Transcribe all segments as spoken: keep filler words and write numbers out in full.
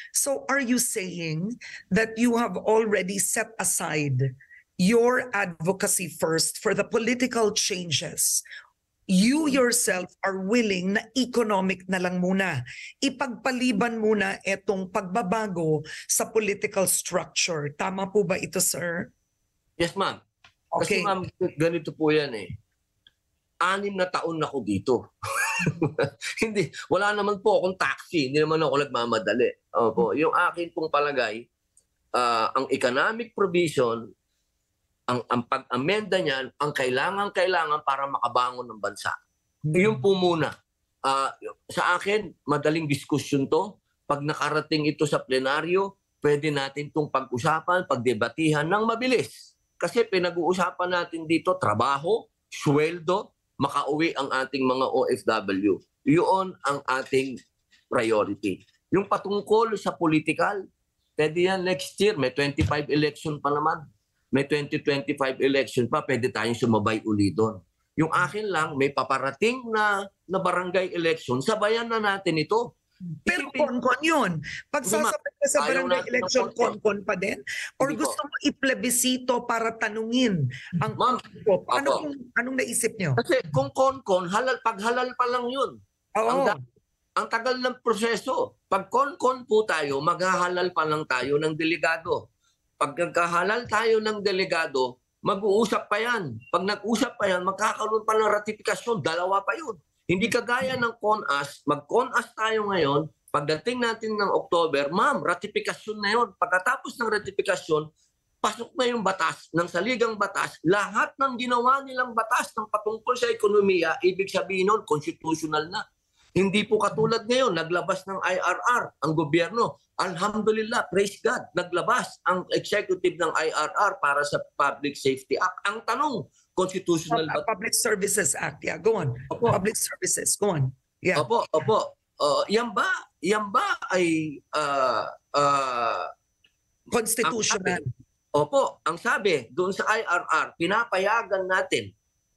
So are you saying that you have already set aside your advocacy first for the political changes? You yourself are willing na economic na lang muna. Ipagpaliban muna etong pagbabago sa political structure. Tama po ba ito, sir? Yes, ma'am. Kasi Okay. ma'am, ganito po yan eh. Anim na taon na ako dito. Hindi, wala naman po akong taxi. Hindi naman ako nagmamadali. Opo, yung akin pong palagay, uh, ang economic provision, ang, ang pag-amenda niyan, ang kailangan-kailangan para makabangon ng bansa. Mm-hmm. Yun po muna. Uh, sa akin, madaling diskusyon to. Pag nakarating ito sa plenaryo, pwede natin itong pag-usapan, pagdebatihan ng mabilis. Kasi pinag-uusapan natin dito, trabaho, sweldo, makauwi ang ating mga O F W. Yun ang ating priority. Yung patungkol sa political, pwede yan next year. May twenty-five election pa naman. May twenty twenty-five election pa, pwede tayong sumabay uli doon. Yung akin lang, may paparating na, na barangay election, sabayan na natin ito. Pero konkon yun. Pag sasabay ka sa barangay election, konkon pa din? Or Hindi gusto po. mo i-plebisito para tanungin ang Ma'am, grupo? Ano kung, anong naisip nyo? Kasi kung konkon, halal, pag halal pa lang yun. Oo. Ang, da- ang tagal ng proseso. Pag konkon po tayo, maghahalal pa lang tayo ng delegado. Pag nagkahalal tayo ng delegado, mag-uusap pa yan. Pag nag-usap pa yan, magkakaroon pa ng ratifikasyon. Dalawa pa yun. Hindi kagaya ng C O N A S. Mag-C O N A S tayo ngayon. Pagdating natin ng October, ma'am, ratifikasyon na yun. Pagkatapos ng ratifikasyon, pasok na yung batas ng saligang batas. Lahat ng ginawa nilang batas ng patungkol sa ekonomiya, ibig sabihin nun, constitutional na. Hindi po katulad ngayon, naglabas ng I R R ang gobyerno. Alhamdulillah, praise God, naglabas ang executive ng I R R para sa Public Safety Act. Ang tanong, constitutional ba? Public Services Act, yeah, go on. Opo. Public Services, go on. Yeah. Opo, opo. Uh, yan ba, yan ba ay uh, uh, constitutional? Ang sabi, opo, ang sabi doon sa I R R, pinapayagan natin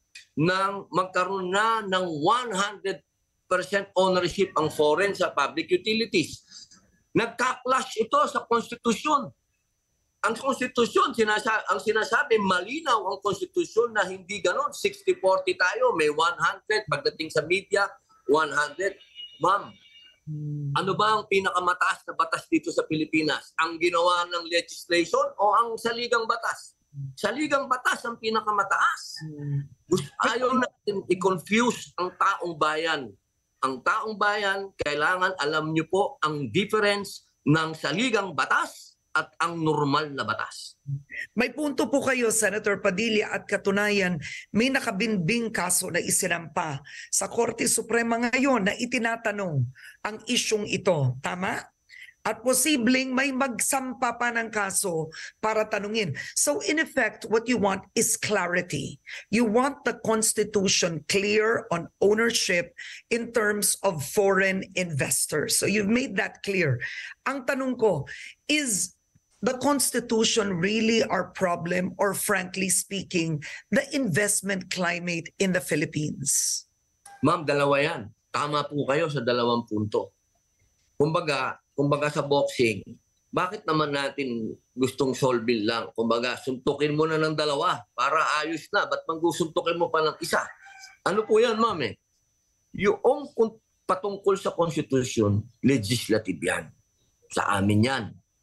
ng magkaroon na ng one hundred percent ownership ang foreign sa public utilities. Nagka-clash ito sa konstitusyon. Ang konstitusyon, sinasa ang sinasabi, malinaw ang konstitusyon na hindi ganon. sixty forty tayo, may one hundred. Pagdating sa media, one hundred. Ma'am, hmm. ano ba ang pinakamataas na batas dito sa Pilipinas? Ang ginawa ng legislation o ang saligang batas? Saligang batas ang pinakamataas. Hmm. Ayaw natin i-confuse ang taong bayan. Ang taong bayan, kailangan alam niyo po ang difference ng saligang batas at ang normal na batas. May punto po kayo, Senator Padilla, at katunayan, may nakabinbing kaso na isinampa sa Korte Suprema ngayon na itinatanong ang isyong ito. Tama? At posibleng may magsampa pa ng kaso para tanungin. So in effect, what you want is clarity. You want the Constitution clear on ownership in terms of foreign investors. So you've made that clear. Ang tanong ko, is the Constitution really our problem, or frankly speaking, the investment climate in the Philippines? Ma'am, dalawa yan. Tama po kayo sa dalawang punto. Kumbaga, kumbaga sa boxing, bakit naman natin gustong solving lang? Kumbaga, suntukin mo na ng dalawa para ayos na. Ba't manggusuntukin mo pa ng isa? Ano po yan, ma'am eh? Yung patungkol sa Constitution, legislative yan. Sa amin yan.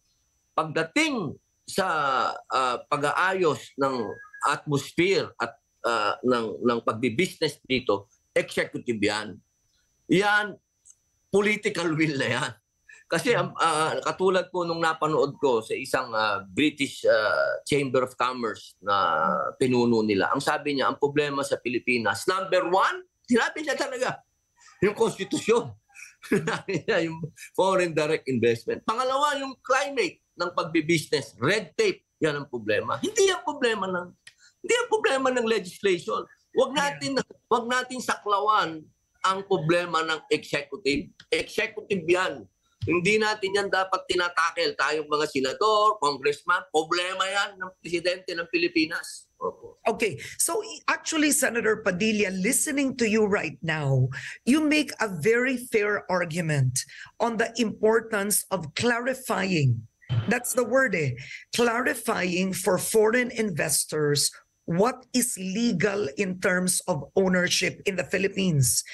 Pagdating sa uh, pag-aayos ng atmosphere at uh, ng, ng pagbibusiness dito, executive yan. Yan, political will na yan. Kasi uh, katulad po nung napanood ko sa isang uh, British uh, Chamber of Commerce na pinuno nila, ang sabi niya, ang problema sa Pilipinas, number one, sinabi niya talaga, yung konstitusyon. Yung foreign direct investment. Pangalawa, yung climate ng pagbibusiness, red tape, yan ang problema. Hindi ang problema ng hindi ang problema ng legislation. Huwag natin huwag natin saklawan ang problema ng executive. Executive yan. Hindi natin yan dapat tinatakel tayong mga senador, congressman. Problema yan ng presidente ng Pilipinas. Opo. Okay, so actually, Senator Padilla, listening to you right now, you make a very fair argument on the importance of clarifying. That's the word, eh? Clarifying for foreign investors what is legal in terms of ownership in the Philippines.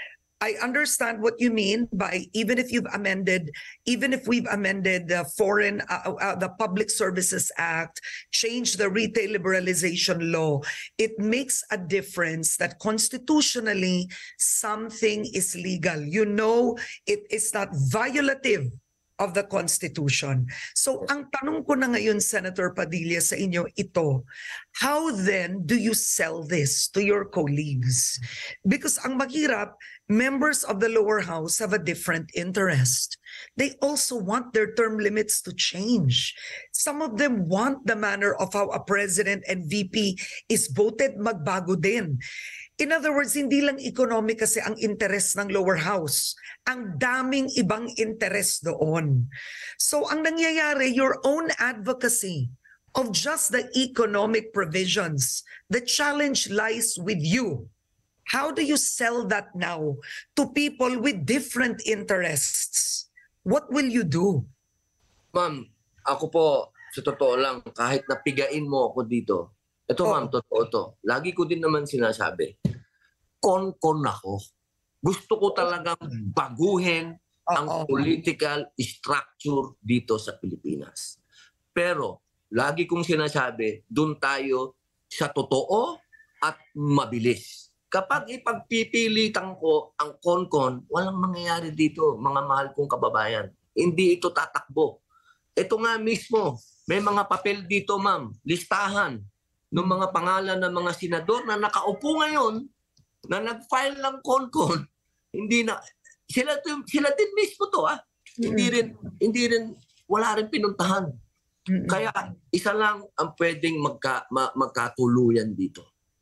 I understand what you mean by even if you've amended, even if we've amended the foreign, uh, uh, the Public Services Act, changed the retail liberalization law, it makes a difference that constitutionally something is legal. You know, it is not violative of the Constitution. So ang tanong ko na ngayon, Senator Padilla, sa inyo ito, how then do you sell this to your colleagues? Because ang mahirap, members of the lower house have a different interest. They also want their term limits to change. Some of them want the manner of how a president and V P is voted magbago din. In other words, hindi lang economic kasi ang interest ng lower house. Ang daming ibang interest doon. So ang nangyayari, your own advocacy of just the economic provisions, the challenge lies with you. How do you sell that now to people with different interests? What will you do? Ma'am, ako po, sa totoo lang, kahit napigain mo ako dito, ito Oh. ma'am, totoo to. Lagi ko din naman sinasabi, kon-kon ako. Gusto ko talagang baguhin ang Oo. political structure dito sa Pilipinas. Pero, lagi kong sinasabi, doon tayo sa totoo at mabilis. Kapag ipagpipilitan ko ang kon-kon, walang mangyayari dito, mga mahal kong kababayan. Hindi ito tatakbo. Ito nga mismo, may mga papel dito ma'am, listahan ng mga pangalan ng mga senador na nakaupo ngayon na nag-file ng kon-kon. Hindi na, sila, sila din mismo to ah. Hindi rin, hindi rin, wala rin pinuntahan. Kaya isa lang ang pwedeng magka, ma, magkatuluyan dito.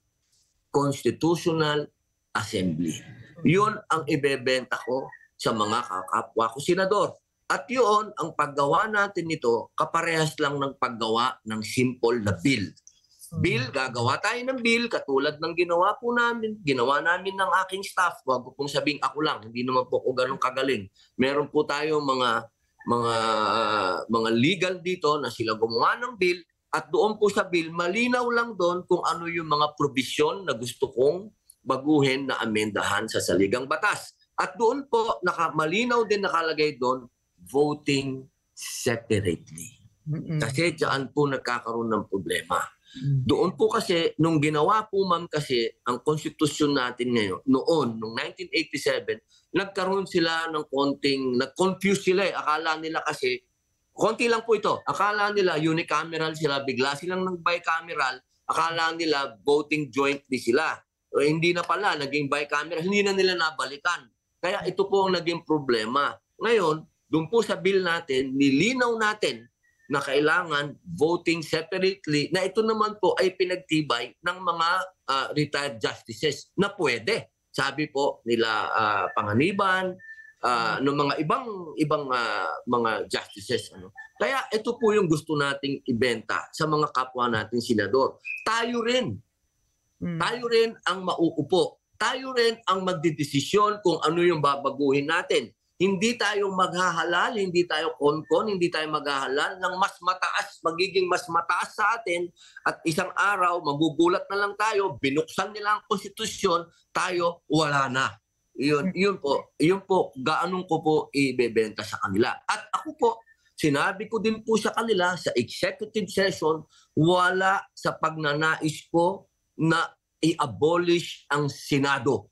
Constitutional Assembly. Yun ang ibebenta ko sa mga kakapwa ko senador. At yun, ang paggawa natin nito, kaparehas lang ng paggawa ng simple na bill. Bill, gagawa tayo ng bill, katulad ng ginawa po namin, ginawa namin ng aking staff. Huwag ko pong sabing ako lang, hindi naman po ako ganun kagaling. Meron po tayo mga mga mga legal dito na sila gumawa ng bill, at doon po sa bill, malinaw lang doon kung ano yung mga probisyon na gusto kong baguhin na amendahan sa saligang batas. At doon po, naka, malinaw din nakalagay doon, voting separately. Kasi dyan po nagkakaroon ng problema. Doon po kasi, nung ginawa po ma'am kasi ang konstitusyon natin ngayon, noon, noong nineteen eighty-seven, nagkaroon sila ng konting, nag-confuse sila eh. Akala nila kasi, konti lang po ito, akala nila unicameral sila, bigla silang nag-bicameral, akala nila voting jointly sila. O, hindi na pala, naging bicameral, hindi na nila nabalikan. Kaya ito po ang naging problema. Ngayon, doon po sa bill natin, nilinaw natin na kailangan voting separately, na ito naman po ay pinagtibay ng mga uh, retired justices na pwede. Sabi po nila uh, Panganiban, uh, ng mga ibang ibang uh, mga justices. Ano. Kaya ito po yung gusto nating ibenta sa mga kapwa nating senador. Tayo rin. Hmm. Tayo rin ang mauupo. Tayo rin ang magdidesisyon kung ano yung babaguhin natin. Hindi tayo maghahalal, hindi tayo kon-kon, hindi tayo maghahalal ng mas mataas, magiging mas mataas sa atin, at isang araw magugulat na lang tayo, binuksan nila ang konstitusyon, tayo wala na. Yun, yun po, yun po, gaanong ko po ibebenta sa kanila. At ako po, sinabi ko din po sa kanila sa executive session, wala sa pagnanais ko na i-abolish ang Senado.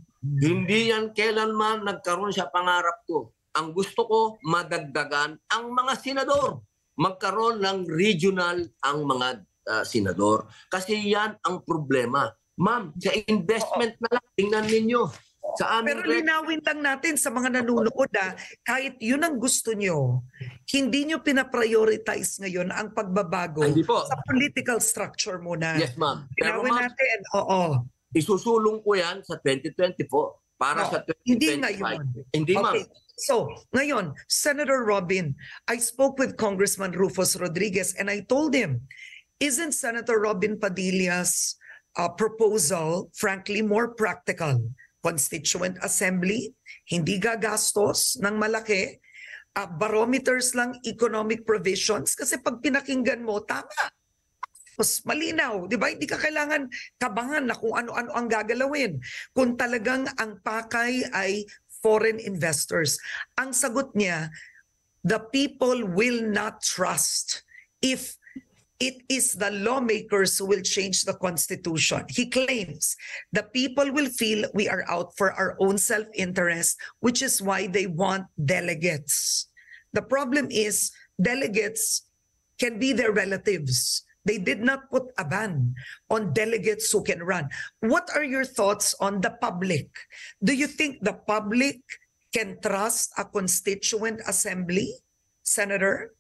Hindi yan kailanman nagkaroon sa pangarap ko. Ang gusto ko, madagdagan ang mga senador. Magkaroon ng regional ang mga uh, senador. Kasi yan ang problema. Ma'am, sa investment na lang, tingnan ninyo. Sa aming Pero linawin lang natin sa mga nanonood na kahit yun ang gusto nyo, hindi nyo pinaprioritize ngayon ang pagbabago Hindi po. sa political structure muna. Yes, ma'am. Pero Linawin ma'am, natin, oo. isusulong ko yan sa twenty twenty-four para No, sa hindi twenty twenty-five. ngayon. Hindi, ma'am. Okay. So, ngayon, Senator Robin, I spoke with Congressman Rufus Rodriguez and I told him, isn't Senator Robin Padilla's uh, proposal, frankly, more practical? Constituent Assembly, hindi gagastos ng malaki, uh, barometers lang, economic provisions, kasi pag pinakinggan mo, tama. Mas malinaw, di ba? Hindi ka kailangan kabangan na kung ano-ano ang gagalawin. Kung talagang ang pakay ay foreign investors. Ang sagot niya, the people will not trust if it is the lawmakers who will change the Constitution. He claims the people will feel we are out for our own self-interest, which is why they want delegates. The problem is delegates can be their relatives. They did not put a ban on delegates who can run. What are your thoughts on the public? Do you think the public can trust a constituent assembly, Senator?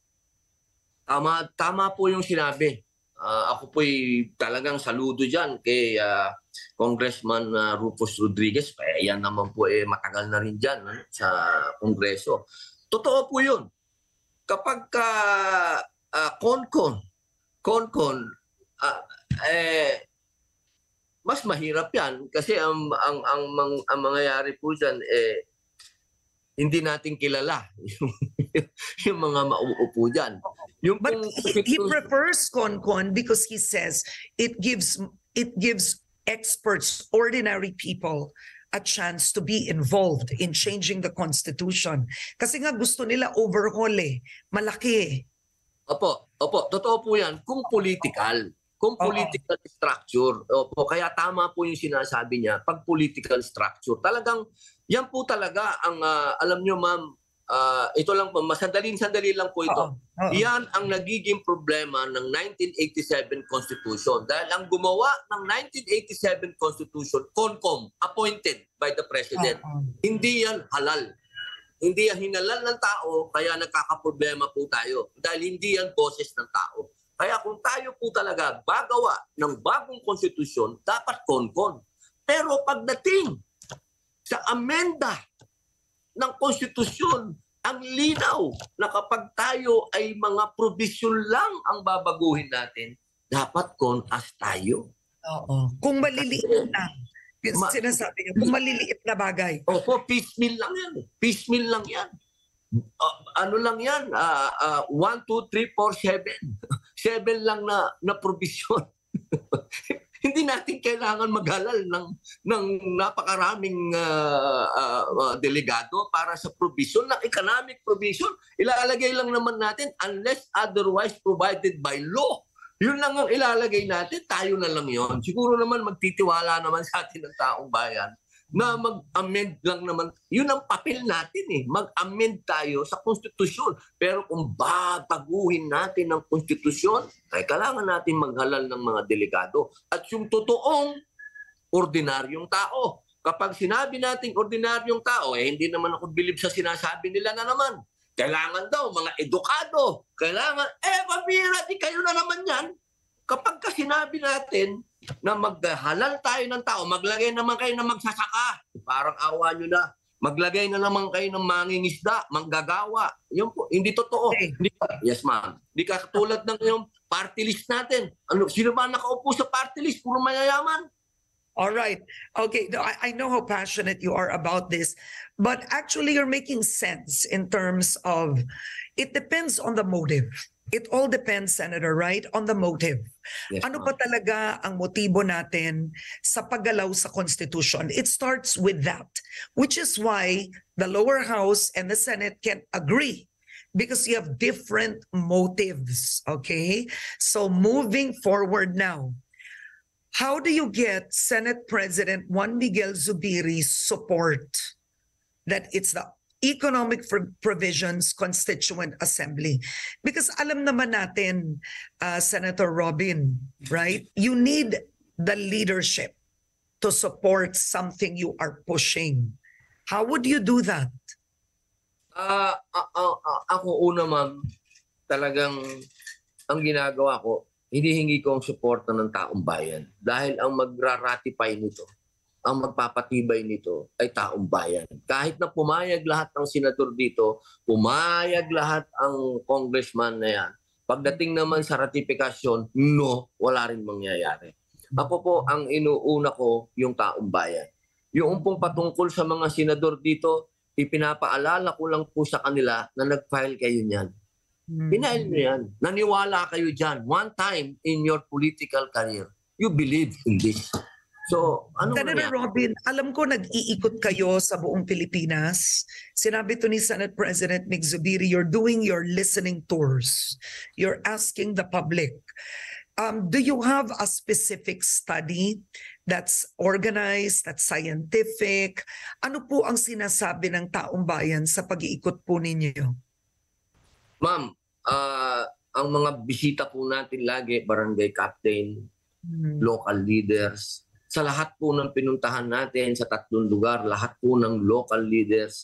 Tama, tama po yung sinabi. Uh, ako po'y talagang saludo dyan kay uh, Congressman uh, Rufus Rodriguez. Eh, yan naman po eh, matagal na rin dyan ano, sa Kongreso. Totoo po yun. Kapag ka uh, Concon, Concon, uh, eh, mas mahirap yan kasi ang, ang, ang, ang, ang mangyayari po dyan, eh, hindi natin kilala yung, yung mga mauupo dyan. Yung But pong, he, he prefers Concon because he says it gives it gives experts, ordinary people, a chance to be involved in changing the Constitution. Kasi nga gusto nila overhaul eh. Malaki eh. Opo, opo, totoo po yan. Kung political, kung political uh-huh. structure, opo, kaya tama po yung sinasabi niya, pag political structure, talagang, yan po talaga ang, uh, alam nyo ma'am, uh, ito lang po, masandalin-sandali lang po ito. Uh-huh. Uh-huh. Yan ang nagiging problema ng nineteen eighty-seven Constitution. Dahil ang gumawa ng nineteen eighty-seven Constitution, CONCOM, appointed by the President. Uh-huh. Hindi yan halal. Hindi yan hinalal ng tao, kaya nagkakaproblema po tayo. Dahil hindi yan boses ng tao. Kaya kung tayo po talaga bagawa ng bagong konstitusyon, dapat konkon. Pero pagdating sa amenda ng konstitusyon, ang linaw na kapag tayo ay mga provision lang ang babaguhin natin, dapat kon-as tayo. Oo. Kung maliliit lang. Ma- sinasabi niyo, kung maliliit na bagay. Opo, piecemeal lang yan. Piecemeal lang yan. Uh, ano lang yan? Uh, uh, one, two, three, four, seven. Seven lang na, na provision. Hindi natin kailangan maghalal ng, ng napakaraming uh, uh, uh, delegado para sa provision ng economic provision. Ilalagay lang naman natin unless otherwise provided by law. Yun lang ang ilalagay natin, tayo na lang yon. Siguro naman magtitiwala naman sa atin ng taong bayan na mag-amend lang naman. Yun ang papel natin eh, mag-amend tayo sa konstitusyon. Pero kung babaguhin natin ang konstitusyon, ay kailangan natin maghalal ng mga delegado. At yung totoong ordinaryong tao. Kapag sinabi nating ordinaryong tao, eh hindi naman ako bilib sa sinasabi nila na naman. Kailangan daw, mga edukado. Kailangan, eh, pabira, di kayo na naman yan. Kapag ka sinabi natin na maghalal tayo ng tao, maglagay naman kayo ng magsasaka. Parang awa nyo na. Maglagay na naman kayo ng mangingisda, manggagawa. Yun po, hindi totoo. Okay. Hindi ka, yes, ma'am. Hindi ka katulad ng yung party list natin. Ano, sino ba nakaupo sa party list? Puro mayayaman. All right. Okay. I, I know how passionate you are about this, but actually you're making sense in terms of it depends on the motive. It all depends, Senator, right? On the motive. Yes, ano pa talaga ang motibo natin sa paggalaw sa Constitution? It starts with that, which is why the lower house and the Senate can agree because you have different motives, okay? So moving forward now, how do you get Senate President Juan Miguel Zubiri's support that it's the Economic Provisions Constituent Assembly? Because alam naman natin, uh, Senator Robin, right? You need the leadership to support something you are pushing. How would you do that? Uh, uh, uh, uh, ako una ma'am, talagang ang ginagawa ko, hinihingi ko ang suporta ng taong bayan. Dahil ang magra-ratify nito, ang magpapatibay nito ay taong bayan. Kahit na pumayag lahat ng senador dito, pumayag lahat ang congressman na yan, Pagdating naman sa ratifikasyon, no, wala rin mangyayari. Ako po, ang inuuna ko, yung taong bayan. Yung pong patungkol sa mga senador dito, ipinapaalala ko lang po sa kanila na nag-file kayo niyan. Pinail nyo yan. Naniwala kayo dyan. One time in your political career, you believe in this. So, ano Senator mangyayari? Robin, alam ko nag-iikot kayo sa buong Pilipinas. Sinabi to ni Senate President Mig Zubiri, you're doing your listening tours. You're asking the public. Um, do you have a specific study that's organized, that's scientific? Ano po ang sinasabi ng taong bayan sa pag-iikot po ninyo? Ma'am, ah, ang mga bisita po natin lagi, barangay captain, Hmm. local leaders, sa lahat po ng pinuntahan natin sa tatlong lugar, lahat po ng local leaders,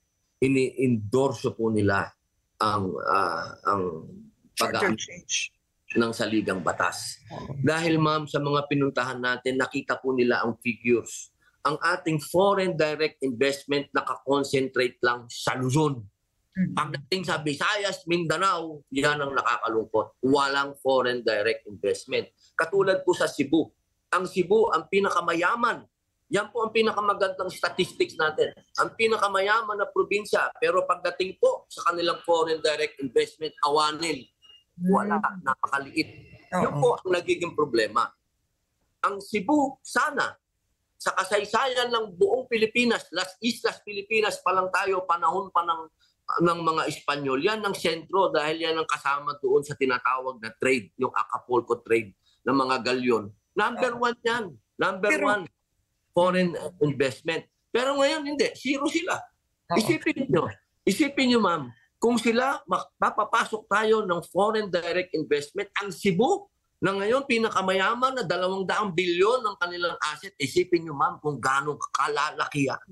ini-endorse po nila ang ah, ang Charter pag change. ng saligang batas. Dahil ma'am, sa mga pinuntahan natin, nakita po nila ang figures. Ang ating foreign direct investment nakakonsentrate lang sa Luzon. Pagdating sa Visayas, Mindanao, yan ang nakakalungkot. Walang foreign direct investment. Katulad po sa Cebu. Ang Cebu, ang pinakamayaman. Yan po ang pinakamagandang statistics natin. Ang pinakamayaman na probinsya. Pero pagdating po sa kanilang foreign direct investment, awanin. Wala, napakaliit. Yun po ang nagiging problema. Ang Cebu, sana, sa kasaysayan ng buong Pilipinas, Las Islas Pilipinas pa lang tayo, panahon pa ng, ng mga Espanyol, yan ang sentro dahil yan ang kasama doon sa tinatawag na trade, yung Acapulco trade ng mga galyon. Number one yan. Number Pero- one, foreign investment. Pero ngayon, hindi. Zero sila. Oo. Isipin nyo. Isipin nyo, ma'am, kung sila mapapasok tayo ng foreign direct investment, ang Cebu na ngayon pinakamayaman na dalawang daang bilyon ng kanilang asset, isipin nyo ma'am kung gano'ng kalalaki yan.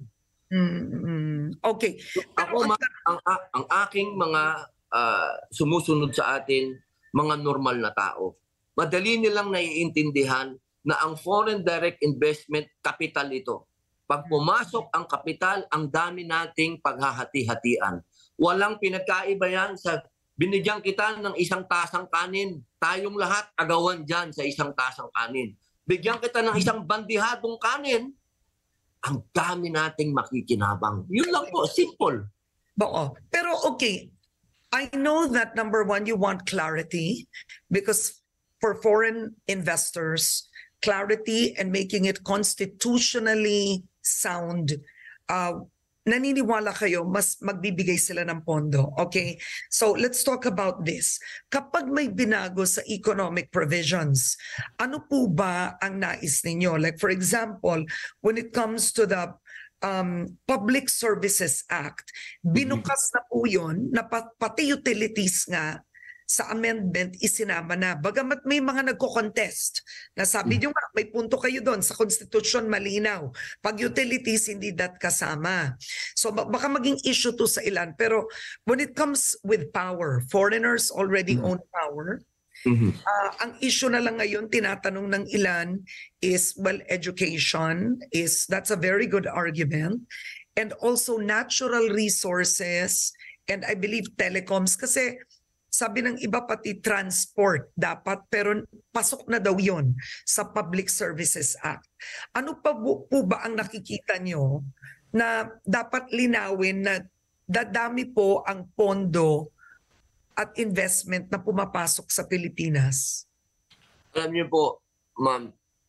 Mm-mm. Okay. Ako ma'am, ang, ang, ang aking mga ah, sumusunod sa atin, mga normal na tao, madali nilang naiintindihan na ang foreign direct investment, capital ito. Pag pumasok ang kapital, ang dami nating paghahati-hatian. Walang pinagkaiba yan sa binigyan kita ng isang tasang kanin. Tayong lahat agawan dyan sa isang tasang kanin. Bigyan kita ng isang bandihadong kanin, ang dami nating makikinabang. Yun lang po, simple. Oo. Pero okay, I know that number one, you want clarity because for foreign investors, clarity and making it constitutionally sound, uh, naniniwala kayo, mas magbibigay sila ng pondo. Okay? So let's talk about this. Kapag may binago sa economic provisions, ano po ba ang nais ninyo? Like for example, when it comes to the um, Public Services Act, binukas na po yun na pa- pati utilities nga sa amendment isinama na. Bagamat may mga nagko-contest na sabi nyo nga, may punto kayo doon sa Constitution malinaw. Pag utilities, hindi dat kasama. So ba- baka maging issue to sa ilan. Pero when it comes with power, foreigners already Mhm. own power. Mhm. Ah, ang issue na lang ngayon, tinatanong ng ilan is, well, education is, that's a very good argument. And also natural resources and I believe telecoms kasi sabi ng iba pati transport dapat pero pasok na daw yon sa Public Services Act. Ano pa bu- po ba ang nakikita nyo na dapat linawin na dadami po ang pondo at investment na pumapasok sa Pilipinas? Alam niyo po, ma'am,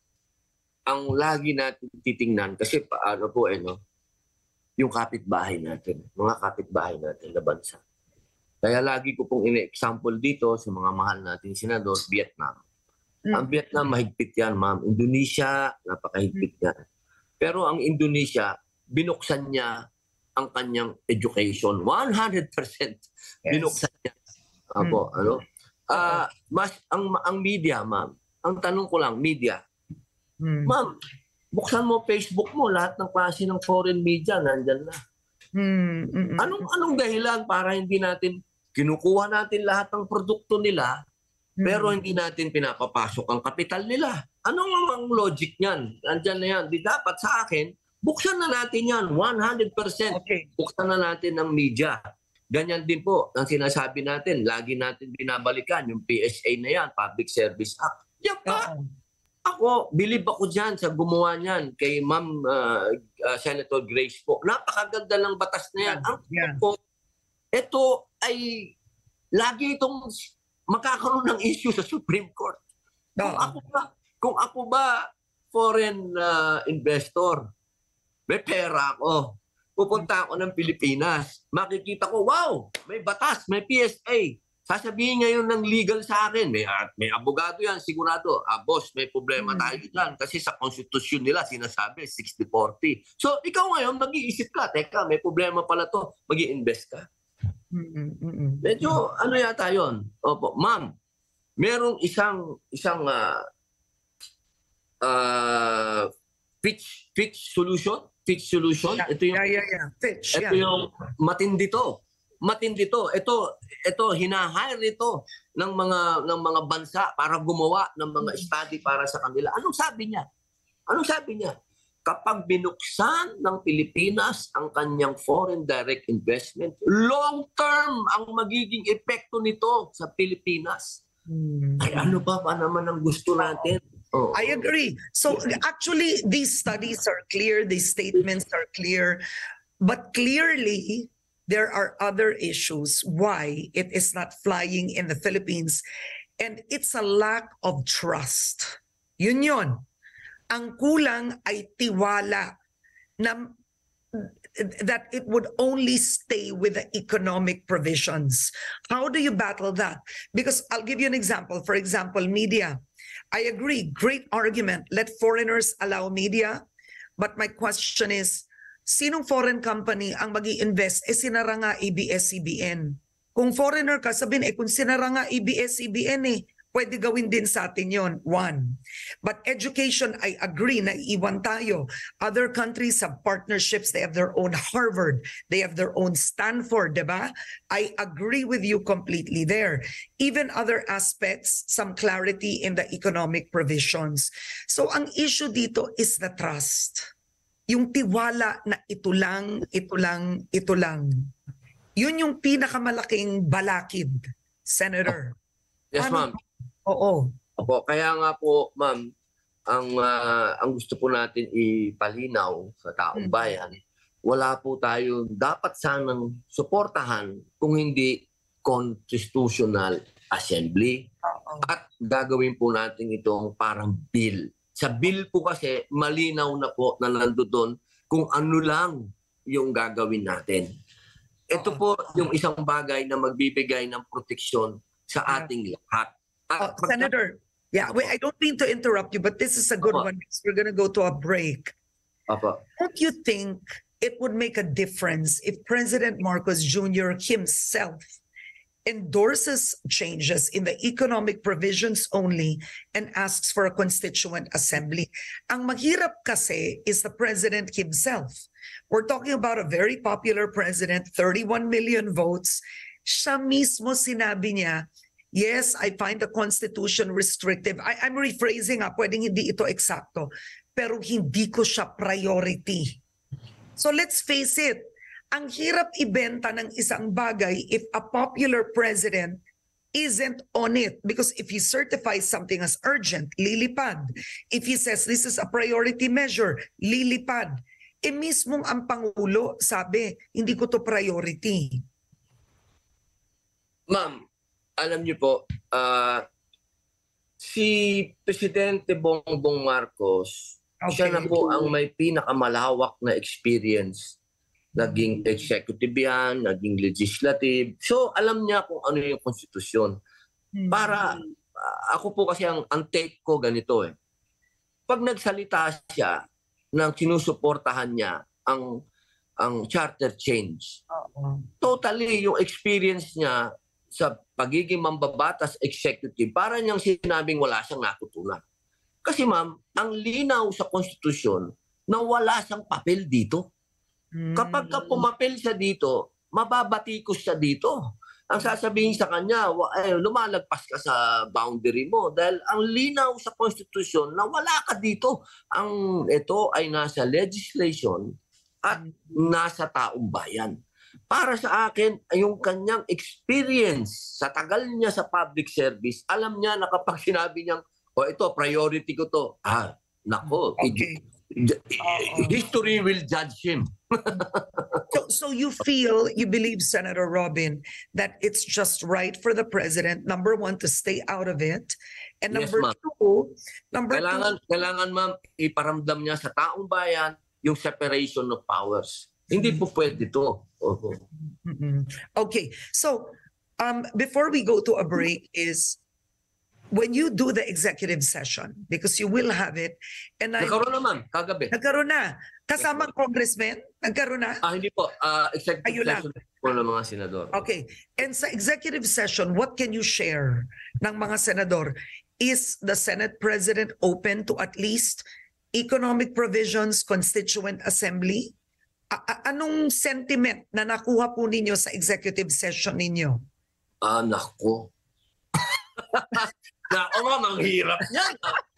ang lagi natin titingnan, kasi paano po eh, no? Yung kapitbahay natin, mga kapitbahay natin na bansa. Kaya lagi ko pong ine-example dito sa mga mahal nating senador, Vietnam. Mm. Ang Vietnam, mahigpit yan, ma'am. Indonesia, napakahigpit yan. Pero ang Indonesia, binuksan niya ang kanyang education. one hundred percent Yes. binuksan niya. Apo, ano? Ah, mas ang ang media, ma'am. Ang tanong ko lang, media. Hmm. Ma'am, buksan mo Facebook mo, lahat ng klase ng foreign media nandyan na. Hmm, mm, mm. Anong anong dahilan para hindi natin kinukuha natin lahat ng produkto nila Hmm. pero hindi natin pinapapasok ang kapital nila? Anong ang logic niyan? Nandyan na yan. Di dapat sa akin, buksan na natin yan. one hundred percent. Okay. Buksan na natin ang media. ganyan din po ang sinasabi natin, lagi natin binabalikan yung P S A na yan, Public Service Act. Yan pa. Oo. Ako, believe ako dyan sa gumawa niyan kay Ma'am uh, uh, Senator Grace po. Napakaganda ng batas na yan. Ang Yeah. po, ito ay lagi itong magkakaroon ng issue sa Supreme Court. Kung Oo. ako ba, kung ako ba foreign uh, investor, may pera ako, pupunta ako ng Pilipinas, makikita ko, wow, may batas, may P S A. Sasabihin ngayon ng legal sa akin, may, uh, may abogado yan, sigurado. Ah, boss, may problema Hmm. tayo dyan. Kasi sa konstitusyon nila, sinasabi, sixty forty. So, ikaw ngayon, mag-iisip ka, teka, may problema pala to, mag-i-invest ka. Mm, mm, mm. Medyo, ano yata yun? Opo, ma'am, merong isang, isang, uh, uh, Fitch, Fitch solution? Fitch solution? Yeah, Ito yung, yeah, yeah, yeah. Fitch, ito yeah. yung matindi to. Matindi to. Ito, ito, hinahire ito ng mga, ng mga bansa para gumawa ng mga study para sa kanila. Anong sabi niya? Anong sabi niya? Kapag binuksan ng Pilipinas ang kanyang foreign direct investment, long-term ang magiging epekto nito sa Pilipinas. Mm. Ay, ano pa pa naman ang gusto natin? Oh. I agree. So actually, these studies are clear, these statements are clear, but clearly there are other issues why it is not flying in the Philippines, and it's a lack of trust. Yun yun. Ang kulang ay tiwala na that it would only stay with the economic provisions. How do you battle that? Because I'll give you an example. For example, media. I agree, great argument. Let foreigners allow media. But my question is, sinong foreign company ang mag-i-invest? Eh sinara nga A B S C B N. Kung foreigner ka, sabihin, eh kung sinara nga A B S C B N eh, pwede gawin din sa atin yon. One. But education, I agree, naiiwan tayo. Other countries have partnerships. They have their own Harvard. They have their own Stanford, diba? I agree with you completely there. Even other aspects, some clarity in the economic provisions. So ang issue dito is the trust. Yung tiwala na ito lang, ito lang, ito lang. Yun yung pinakamalaking balakid, Senator. Yes, Ano? ma'am. Oo. Opo, kaya nga po, ma'am, ang ah, ang gusto po natin ipalinaw sa taong Mm. bayan, wala po tayo dapat sanang suportahan kung hindi constitutional assembly. Oo. At gagawin po natin itong parang bill. Sa bill po kasi malinaw na po na nandoon kung ano lang yung gagawin natin. Ito po yung isang bagay na magbibigay ng proteksyon sa ating lahat. Uh, At pag- Senator, yeah, wait, I don't mean to interrupt you, but this is a good Opo. one because we're going to go to a break. Opo. Don't you think it would make a difference if President Marcos Junior himself endorses changes in the economic provisions only and asks for a constituent assembly? Ang mahirap kasi is the president himself. We're talking about a very popular president, thirty-one million votes. Siya mismo sinabi niya, yes, I find the Constitution restrictive. I, I'm rephrasing, ah, pwedeng hindi ito eksakto, pero hindi ko siya priority. So let's face it, ang hirap ibenta ng isang bagay if a popular president isn't on it. Because if he certifies something as urgent, lilipad. If he says this is a priority measure, lilipad. E mismong ang Pangulo sabi, hindi ko to priority. Ma'am, alam niyo po, ah, si Presidente Bongbong Marcos, siya na po ang may pinakamalawak na experience. Naging executive yan, naging legislative. So, alam niya kung ano yung konstitusyon. Para, ah, ako po kasi ang, ang take ko ganito eh. Pag nagsalita siya nang sinusuportahan niya ang, ang charter change, Oo. totally yung experience niya sa pagiging mambabatas executive, para niyang sinabing wala siyang natutunan. Kasi ma'am, ang linaw sa konstitusyon na wala siyang papel dito. Kapag ka pumapel siya dito, mababatikos siya dito. Ang sasabihin sa kanya, wa- eh, lumalagpas ka sa boundary mo dahil ang linaw sa konstitusyon na wala ka dito. Ang ito ay nasa legislation at nasa taong bayan. Para sa akin, ay yung kanyang experience sa tagal niya sa public service, alam niya na kapag sinabi niyang, o oh, ito, priority ko to, ah, nako, Okay. Oo. history will judge him. So, so you feel, you believe, Senator Robin, that it's just right for the president, number one, to stay out of it, and Yes, number ma'am. two, number Kailangan, two, kailangan ma'am, iparamdam niya sa taong bayan yung separation of powers. Hindi po pwede ito. Opo. Mm-mm. Okay, so um, before we go to a break, is when you do the executive session, because you will have it, and I Nagkaroon naman, kagabi. nagkaroon na kasamang congressman, nagkaroon na. Ah, hindi po. Ah, executive Ayun lang. session po ng mga senador. Okay, and sa executive session, what can you share ng mga senador? Is the Senate President open to at least economic provisions, constituent assembly? A- a- anong sentiment na nakuha po ninyo sa executive session ninyo? Ah, nako. Nako ma'am, ang hirap yan.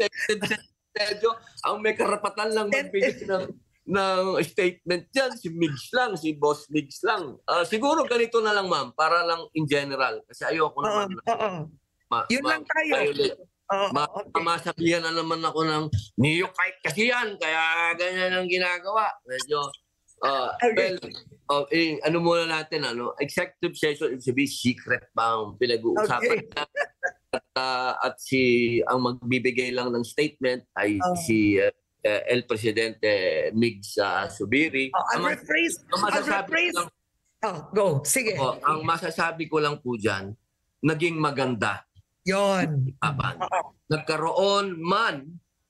Medyo, ang may karapatan lang magbigay ng, ng statement yan, si Migs lang, si Boss Migs lang. Ah, siguro ganito na lang ma'am, para lang in general. Kasi ayoko Oo, naman. oo. Ma, Yun ma- lang tayo. violate. Oo, Ma- okay. Masabihan na naman ako ng neophyte kasi yan, kaya ganyan ang ginagawa. Medyo, uh, Okay. well, uh, eh, ano muna natin, ano, executive session, ibig sabihin, secret pa ang pinag-uusapan. Okay. At, uh, at si, ang magbibigay lang ng statement ay Oh. si uh, uh, El Presidente Migs uh, Subiri. Oh, I'll Ang, mas- rephrase. ang I'll masasabi ko rephrase. lang, Oh, go. Sige. po, ang masasabi ko lang po dyan, naging maganda. Yon. Aban. Oo. Nagkaroon man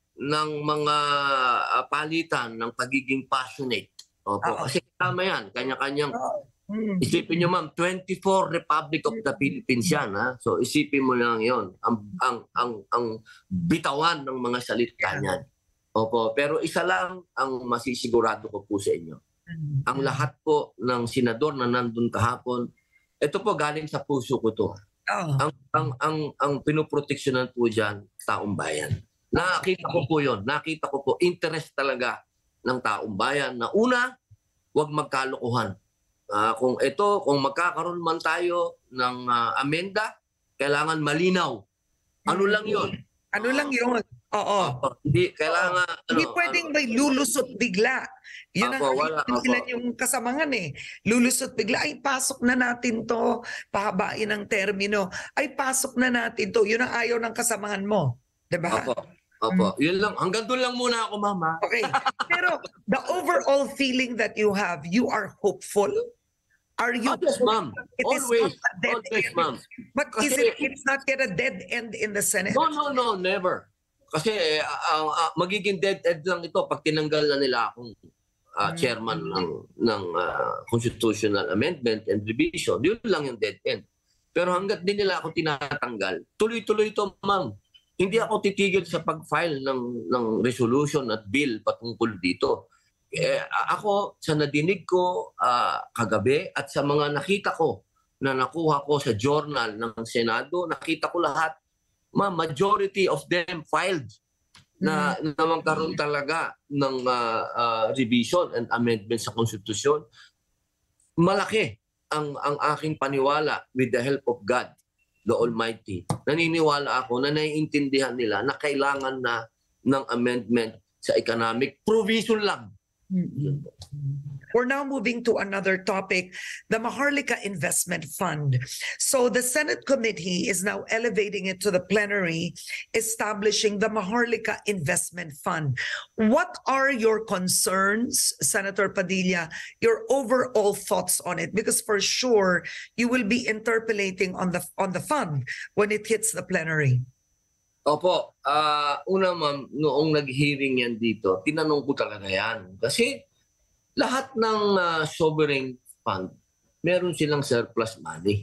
ng mga uh, palitan ng pagiging passionate. Opo. Oo. Kasi tama yan. Kanya-kanyang, Mm. isipin nyo ma'am, twenty-four Republic of the Philippines yan. Ha? So isipin mo lang yon ang, ang, ang, ang bitawan ng mga salita niyan. Opo. Pero isa lang ang masisigurado ko po sa inyo. Ang lahat po ng senador na nandun kahapon, ito po galing sa puso ko to. Oh. Ang ang ang ang pinoproteksyonan po diyan taong bayan. Nakita ko po 'yon. Nakita ko po interest talaga ng taong bayan na una, huwag magkalokohan. Ah, kung ito, kung magkakaroon man tayo ng ah, amenda, kailangan malinaw. Ano lang 'yon? Ano lang yun? Oo. Hindi kailangan Hindi ano, pwedeng ano, may lulusot bigla. Yun ang Apo, wala, nakikita nila apo. yung kasamangan eh. Lulusot bigla, ay pasok na natin to. Pahabain ang termino. Ay pasok na natin to. Yun ang ayaw ng kasamangan mo. Diba? Opo. Opo. Yun lang. Hanggang doon lang muna ako, mama. Okay. Pero the overall feeling that you have, you are hopeful? Are you? Oh, yes, ma'am. It is Always. not a dead Always, end. ma'am. But is Kasi- it, it's not yet a dead end in the Senate? No, no, no, never. Kasi eh, ah, ah, magiging dead end lang ito pag tinanggal na nila akong ah, chairman ng ng ah, constitutional amendment and revision. Yun lang yung dead end. Pero hangga't din nila ako tinatanggal, tuloy-tuloy ito, ma'am. Hindi ako titigil sa pag-file ng ng resolution at bill patungkol dito. Eh, a- ako sa nadinig ko ah, kagabi at sa mga nakita ko na nakuha ko sa journal ng Senado, nakita ko lahat. Ma, majority of them filed na, na magkaroon talaga ng uh, uh, revision and amendment sa konstitusyon. Malaki ang ang aking paniwala with the help of God, the Almighty. Naniniwala ako na naiintindihan nila na kailangan na ng amendment sa economic provision lang. Yun po. We're now moving to another topic, the Maharlika Investment Fund. So the Senate committee is now elevating it to the plenary, establishing the Maharlika Investment Fund. What are your concerns, Senator Padilla, your overall thoughts on it? Because for sure, you will be interpolating on the on the fund when it hits the plenary. Opo, ah una ma'am, noong nag-hearing yan dito, tinanong ko talaga yan. Kasi lahat ng ah, sovereign fund, meron silang surplus money.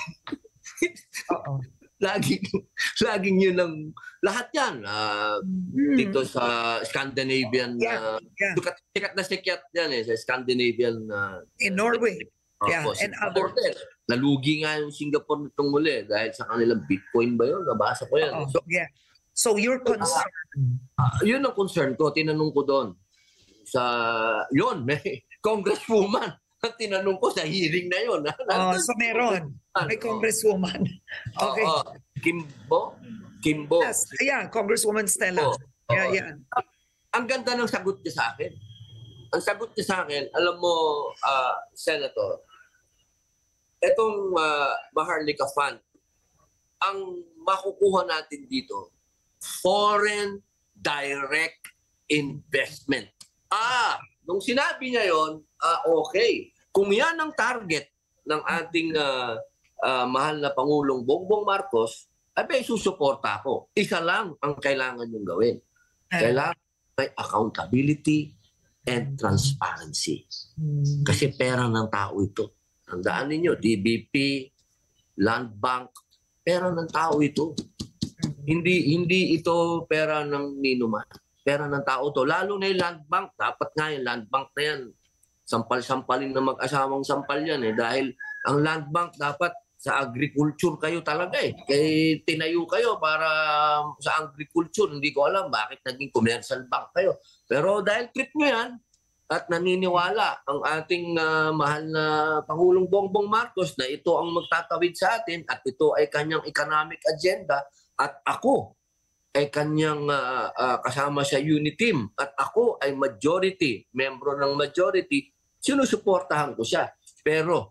Oo. Laging, laging yun ang, lahat yan. ah, dito sa Scandinavian, Yeah, uh, yeah. sikat, sikat na sikat yan eh, sa Scandinavian. Uh, In Norway. Yeah, and Singapore other- din. Nalugi nga yung Singapore nitong muli dahil sa kanilang Bitcoin ba yun? Nabasa ko yan. Oo, So, yeah. So your concern. ah, yun ang concern ko. Tinanong ko doon. Sa, yun, may congresswoman. ang tinanong ko sa hearing na yun. Oh, so meron. May congresswoman. Okay. Oo. Kimbo? Kimbo. Yes, yeah, Congresswoman Stella. Oo. Yeah, Oo. yeah. Ang ganda ng sagot niya sa akin. Ang sagot niya sa akin, alam mo, ah, Senator, itong uh, Maharlika Fund, ang makukuha natin dito, foreign direct investment. Ah, nung sinabi niya yon, ah, okay. Kung yan ang target ng ating uh, uh, mahal na Pangulong Bongbong Marcos, ay susuporta ako. Isa lang ang kailangan yung gawin. Kailangan may accountability and transparency. Kasi pera ng tao ito. Tandaan ninyo, D B P, Land Bank, pera ng tao ito. Hindi hindi ito pera ng ninuman. Pera ng tao to. Lalo na yung Land Bank. Dapat nga yung Land Bank na yan. Sampal-sampalin na mag-asawang sampal yan eh. Dahil ang Land Bank dapat sa agriculture kayo talaga eh. Kaya tinayo kayo para sa agriculture. Hindi ko alam bakit naging commercial bank kayo. Pero dahil trip nyo yan, at naniniwala ang ating uh, mahal na Pangulong Bongbong Marcos na ito ang magtatawid sa atin at ito ay kanyang economic agenda at ako ay kanyang uh, uh, kasama sa unity team at ako ay majority, membro ng majority, sinusuportahan ko siya. Pero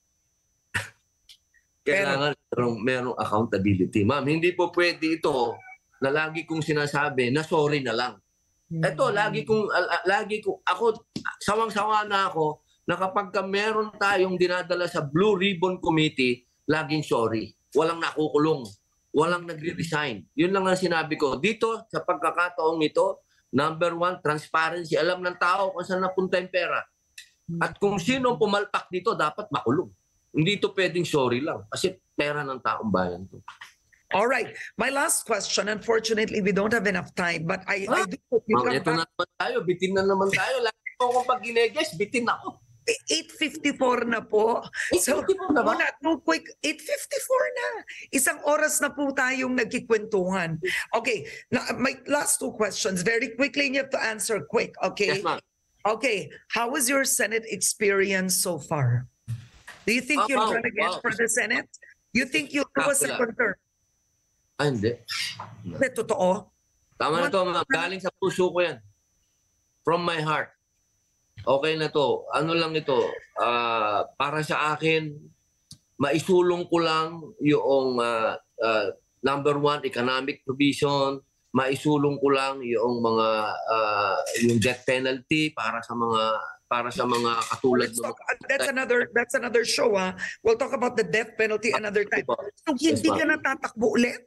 kailangan merong, merong accountability. Ma'am, hindi po pwede ito na lagi kong sinasabi na sorry na lang. Ito, lagi kong, uh, lagi kong, ako, sawang-sawa na ako na kapag ka meron tayong dinadala sa Blue Ribbon Committee, laging sorry. Walang nakukulong. Walang nagre-resign. Yun lang ang sinabi ko. Dito, sa pagkakataong ito, number one, transparency. Alam ng tao kung saan napunta yung pera. At kung sino pumalpak dito, dapat makulong. Hindi ito pwedeng sorry lang. Kasi pera ng taong bayan to. All right. My last question. Unfortunately, we don't have enough time, but I, I do hope you Ma'am, come ito back. na naman tayo. Bitin na naman tayo. Lagi po akong pag gineges, bitin ako. eight fifty-four na po. So, eight fifty-four na ba? muna, no, quick, eight fifty-four na. Isang oras na po tayong nagkikwentuhan. Okay, now, my last two questions. Very quickly, you have to answer quick, okay? Yes, ma'am. Okay, how was your Senate experience so far? Do you think Oh, you'll wow, run again wow. for the Senate? You think you'll do a Spectacular. second term? Ah, hindi. Hindi, totoo. Tama na to, ma'am. Galing sa puso ko yan. From my heart. Okay na to. Ano lang ito, ah, para sa akin, maisulong ko lang yung ah, ah, number one, economic provision, maisulong ko lang yung mga ah, yung death penalty para sa mga para sa mga katulad Let's ng talk, uh, that's another that's another show, ah. We'll talk about the death penalty another time. So, hindi Yes, ka ma'am. natatakbo ulit?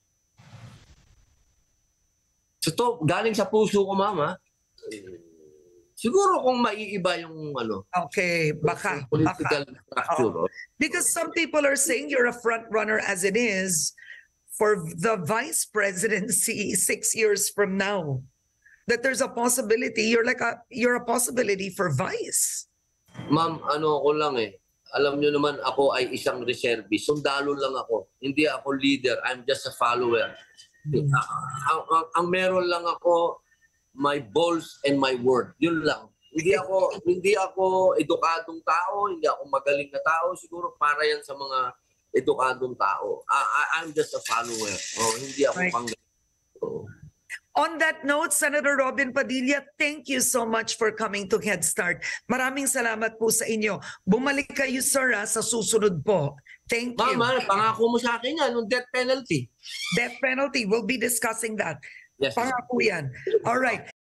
So to, galing sa puso ko, mama. Siguro kung maiiba yung ano, Okay, baka, yung baka. political structure. oh. Because some people are saying you're a front runner as it is for the vice presidency six years from now. That there's a possibility, you're like a, you're a possibility for vice. Ma'am, ano ko lang eh. Alam nyo naman ako ay isang reservist. Sundalo lang ako. Hindi ako leader. I'm just a follower. Ang, ang, ang, ang meron lang ako, my balls and my word. Yun lang. Hindi ako hindi ako edukadong tao, hindi ako magaling na tao. Siguro para yan sa mga edukadong tao. I, I, I'm just a follower. Oh, hindi ako Right. pang... Oh. On that note, Senator Robin Padilla, thank you so much for coming to Head Start. Maraming salamat po sa inyo. Bumalik kayo, sir, ah, sa susunod po. Thank you. Mama, pangako mo sa akin yan, yung death penalty. Death penalty, we'll be discussing that. Yes, ma'am. Pangako yan. All right.